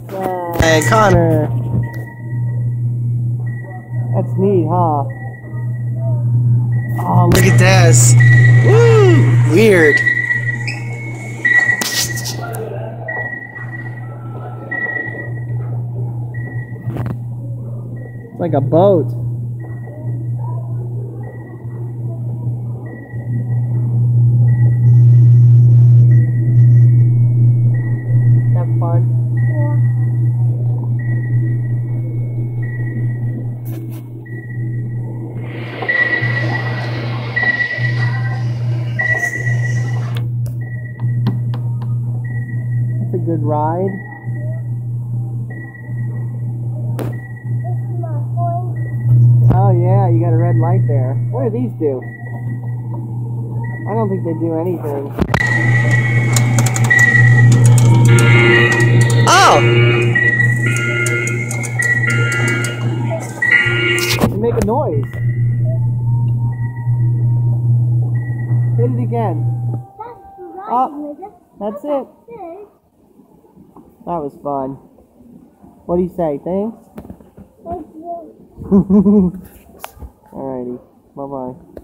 Hey, Connor. That's neat, huh? Oh, look at this. Woo! Weird. It's like a boat. Have fun. It's a good ride. Oh yeah, you got a red light there. What do these do? I don't think they do anything. Oh! They make a noise. Hit it again. Oh, that's it. That was fun. What do you say? Thanks? Thank you. Alrighty. Bye-bye.